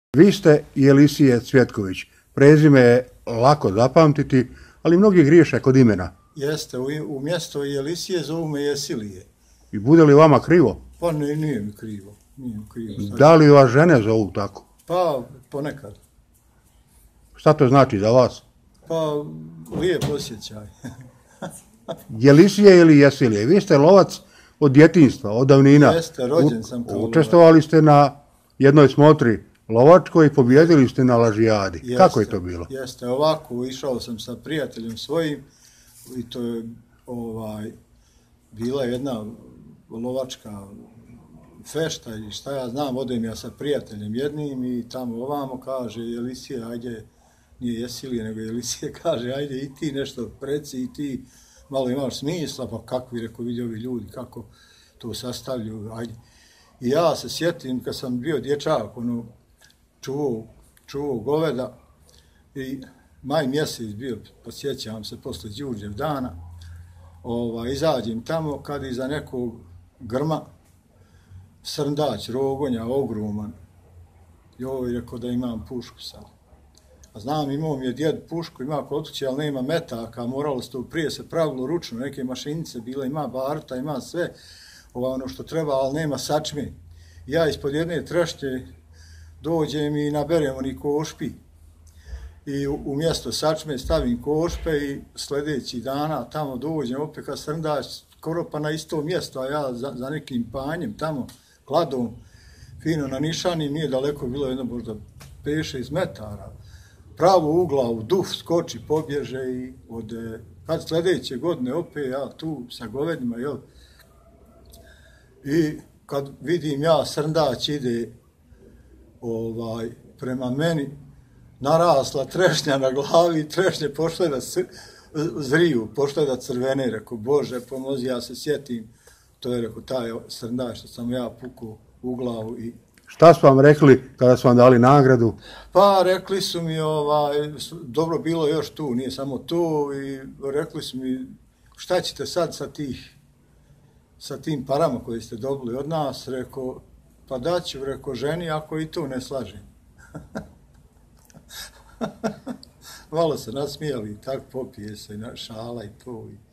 Vi ste Jelisije Cvjetković. Prezime je lako zapamtiti, ali mnogi griješe kod imena. Jeste, u mjesto Jelisije zovu me Jesilije. I bude li vama krivo? Pa nije mi krivo. Da li vas žene zovu tako? Pa ponekad. Šta to znači za vas? Pa lijep osjećaj. Jelisije ili Jesilije? Vi ste lovac od djetinjstva, od davnina. Jeste, rođen sam kao lovac. Učestvovali ste na jednoj smotri lovačkoj i pobijedili ste na lažijadi. Jeste, kako je to bilo? Jeste, ovako, išao sam sa prijateljem svojim i to je bila jedna lovačka fešta i šta ja znam, odem ja sa prijateljem jednim i tamo ovamo kaže Jelisije, ajde, nije Jesilije, nego Jelisije kaže, ajde i ti nešto preci i ti malo imaš smisla, pa kakvi, reko, vidi ovi ljudi, kako to sastavljaju, ajde. I ja se sjetim kad sam bio dječak, čuvao goveda i maj mjesec bio, posjećam se, posle Đurđev dana, izađem tamo kad iza nekog grma srndać, rogonja, ogroman. Joj, rekao da imam pušku sad. A znam, imao mi je djed pušku, ima kod kuće, ali nema metaka, moralo se to prije se pravilo ručno, neke mašinice bile, ima baruta, ima sve, ono što treba, ali nema sačme. Ja ispod jedne trešnje dođem i naberem oni košpi. I umjesto sačme stavim košpe i sljedeći dana tamo dođem opet kad srndać, skoro pa na isto mjesto, a ja za nekim panjem tamo, kladom, fino na nišani, nije daleko, bilo jedno možda 5-6 metara. Pravo u glavu, duf, skoči, pobježe i kad sljedeće godine opet ja tu sa govedima, jel? I kad vidim ja srndać ide prema meni, narasla trešnja na glavi, trešnje pošle da zriju, pošle da crvene, reko, Bože, pomozi, ja se sjetim, to je, reko, taj srndać što sam ja pukao u glavu i... Šta su vam rekli kada su vam dali nagradu? Pa rekli su mi, dobro bilo još tu, nije samo tu, i rekli su mi, šta ćete sad sa tim parama koje ste dobili od nas, rekao, pa daću, rekao, ženi ako i to ne slažem. Malo se nasmijali, tak popije se, šala i to.